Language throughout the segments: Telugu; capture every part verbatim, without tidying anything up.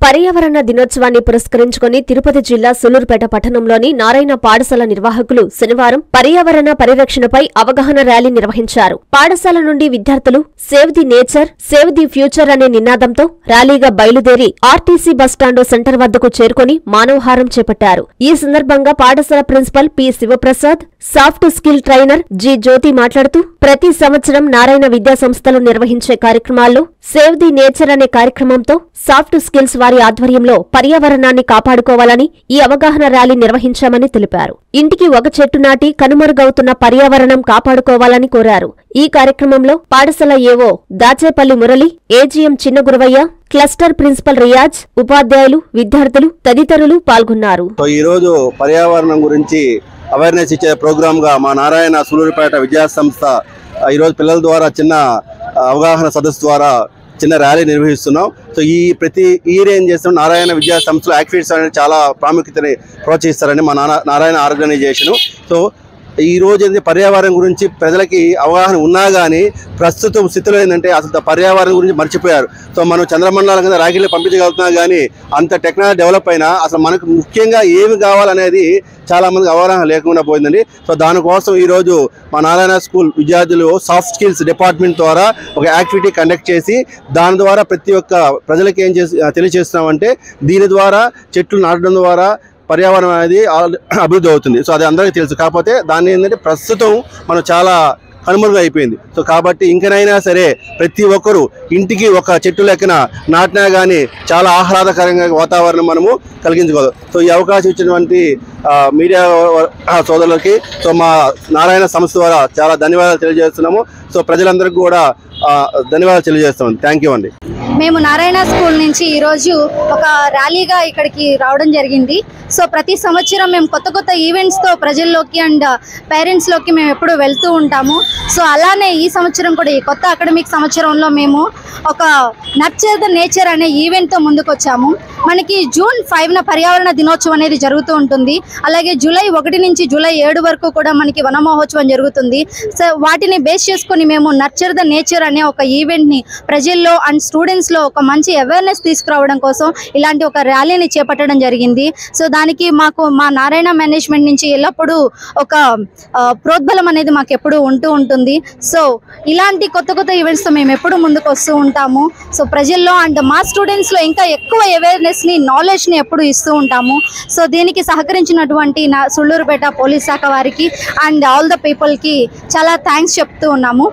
పర్యావరణ దినోత్సవాన్ని పురస్కరించుకుని తిరుపతి జిల్లా సూలూరుపేట పట్టణంలోని నారాయణ పాఠశాల నిర్వాహకులు శనివారం పర్యావరణ పరిరక్షణపై అవగాహన ర్యాలీ నిర్వహించారు. పాఠశాల నుండి విద్యార్థులు save the nature, save the future అనే నినాదంతో ర్యాలీగా బయలుదేరి ఆర్టీసీ బస్టాండు సెంటర్ వద్దకు చేరుకుని మానవహారం చేపట్టారు. ఈ సందర్భంగా పాఠశాల principal P Shivaprasad, soft skill trainer G Jyothi మాట్లాడుతూ ప్రతి సంవత్సరం నారాయణ విద్యా సంస్థలు నిర్వహించే కార్యక్రమాల్లో సేవ్ ది నేచర్ అనే కార్యక్రమంతో సాఫ్ట్ స్కిల్స్ వారి ఆధ్వర్యంలో పర్యావరణాన్ని కాపాడుకోవాలని ఈ అవగాహన ర్యాలీ నిర్వహించామని తెలిపారు. ఇంటికి ఒక చెట్టు నాటి కనుమరుగవుతున్న పర్యావరణం కాపాడుకోవాలని కోరారు. ఈ కార్యక్రమంలో పాఠశాల ఏవో దాచేపల్లి మురళి, ఏజీఎం చిన్న గురవయ్య, క్లస్టర్ ప్రిన్సిపల్ రియాజ్, ఉపాధ్యాయులు, విద్యార్థులు తదితరులు పాల్గొన్నారు. ఈ రోజు పర్యావరణం గురించి అవేర్నెస్ ఇచ్చే ప్రోగ్రామ్ గా మా నారాయణ సూలూరుపేట విద్యా సంస్థ ఈరోజు పిల్లల ద్వారా చిన్న అవగాహన సదస్సు ద్వారా చిన్న ర్యాలీ నిర్వహిస్తున్నాం. సో ఈ ప్రతి ఇయర్ ఏం చేస్తాం, నారాయణ విద్యా సంస్థలో యాక్టివిటీస్ అనేది చాలా ప్రాముఖ్యతని ప్రోత్సహిస్తారని మా నారాయణ ఆర్గనైజేషను. సో ఈ రోజు ఏంటి పర్యావరణం గురించి ప్రజలకి అవగాహన ఉన్నా కానీ ప్రస్తుతం స్థితిలో ఏంటంటే అసలు పర్యావరణం గురించి మర్చిపోయారు. సో మనం చంద్రమండలం కింద రాకెట్లు పంపించగలుగుతున్నా కానీ అంత టెక్నాలజీ డెవలప్ అయినా అసలు మనకు ముఖ్యంగా ఏమి కావాలనేది చాలా మందికి అవగాహన లేకుండా పోయిందండి. సో దానికోసం ఈరోజు మా నారాయణ స్కూల్ విద్యార్థులు సాఫ్ట్ స్కిల్స్ డిపార్ట్మెంట్ ద్వారా ఒక యాక్టివిటీ కండక్ట్ చేసి దాని ద్వారా ప్రతి ఒక్క ప్రజలకి ఏం చేసి తెలియజేస్తున్నామంటే దీని ద్వారా చెట్లు నాటడం ద్వారా పర్యావరణం అనేది అభివృద్ధి అవుతుంది. సో అది అందరికీ తెలుసు. కాకపోతే దాన్ని ఏంటంటే ప్రస్తుతం మనం చాలా కనుమరుగు అయిపోయింది. సో కాబట్టి ఇంకనైనా సరే ప్రతి ఒక్కరూ ఇంటికి ఒక చెట్టు లెక్కన నాటినా కానీ చాలా ఆహ్లాదకరంగా వాతావరణం మనము కలిగించగలదు. సో ఈ అవకాశం ఇచ్చినటువంటి మీడియా సోదరులకి సో మా నారాయణ సంస్థ ద్వారా చాలా ధన్యవాదాలు తెలియజేస్తున్నాము. సో ప్రజలందరికీ కూడా ధన్యవాదాలు తెలియజేస్తాం. థ్యాంక్ యూ అండి. మేము నారాయణ స్కూల్ నుంచి ఈరోజు ఒక ర్యాలీగా ఇక్కడికి రావడం జరిగింది. సో ప్రతి సంవత్సరం మేము కొత్త కొత్త ఈవెంట్స్తో ప్రజల్లోకి అండ్ పేరెంట్స్లోకి మేము ఎప్పుడు వెళ్తూ ఉంటాము. సో అలానే ఈ సంవత్సరం కూడా ఈ కొత్త అకాడమిక్ సంవత్సరంలో మేము ఒక నర్చర్ ద నేచర్ అనే ఈవెంట్తో ముందుకు వచ్చాము. మనకి జూన్ ఫైవ్న పర్యావరణ దినోత్సవం అనేది జరుగుతూ ఉంటుంది. అలాగే జూలై ఒకటి నుంచి జూలై ఏడు వరకు కూడా మనకి వన మహోత్సవం జరుగుతుంది. సో వాటిని బేస్ చేసుకుని మేము నర్చర్ ద నేచర్ అనే ఒక ఈవెంట్ని ప్రజల్లో అండ్ స్టూడెంట్స్లో ఒక మంచి అవేర్నెస్ తీసుకురావడం కోసం ఇలాంటి ఒక ర్యాలీని చేపట్టడం జరిగింది. సో దానికి మాకు మా నారాయణ మేనేజ్మెంట్ నుంచి ఎల్లప్పుడూ ఒక ప్రోద్బలం అనేది మాకు ఎప్పుడు ఉంటూ ఉంటుంది. సో ఇలాంటి కొత్త కొత్త ఈవెంట్స్తో మేము ఎప్పుడు ముందుకు వస్తూ ఉంటాము. సో ప్రజల్లో అండ్ మా స్టూడెంట్స్లో ఇంకా ఎక్కువ అవేర్నెస్ని, నాలెడ్జ్ని ఎప్పుడు ఇస్తూ ఉంటాము. సో దీనికి సహకరించినటువంటి నా సూళ్ళూరుపేట పోలీస్ శాఖ వారికి అండ్ ఆల్ ద పీపుల్కి చాలా థ్యాంక్స్ చెప్తూ ఉన్నాము.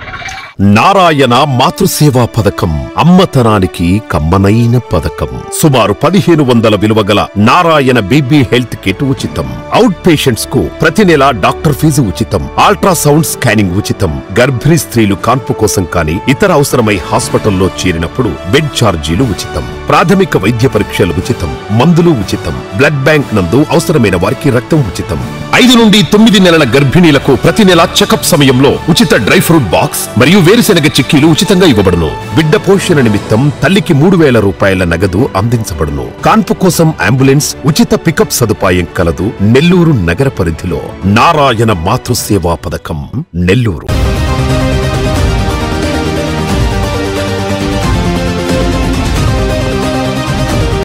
నారాయణ మాతృసేవా పథకం అమ్మతనానికి కమ్మనైన పథకం. సుమారు పదిహేను వందల విలువ గల నారాయణ బేబీ హెల్త్ కిట్ ఉచితం. అవుట్ పేషెంట్స్ కు ప్రతి నెల డాక్టర్ ఫీజు ఉచితం. అల్ట్రాసౌండ్ స్కానింగ్ ఉచితం. గర్భిణీ స్త్రీలు కాన్పు కోసం కానీ ఇతర అవసరమై హాస్పిటల్లో చేరినప్పుడు బెడ్ ఛార్జీలు ఉచితం. ప్రాథమిక వైద్య పరీక్షలు ఉచితం. మందులు ఉచితం. బ్లడ్ బ్యాంక్ నందు అవసరమైన వారికి రక్తం ఉచితం. ఐదు నుండి తొమ్మిది నెలల గర్భిణీలకు ప్రతి నెల చెకప్ సమయంలో ఉచిత డ్రై ఫ్రూట్ బాక్స్ మరియు వేరుశెనగ చిక్కీలు ఉచితంగా ఇవ్వబడును. బిడ్డ పోషణ నిమిత్తం తల్లికి మూడు వేల రూపాయల నగదు అందించబడును. కాన్పు కోసం అంబులెన్స్ ఉచిత పికప్ సదుపాయం కలదు. నెల్లూరు నగర పరిధిలో నారాయణ మాతృసేవా పథకం, నెల్లూరు.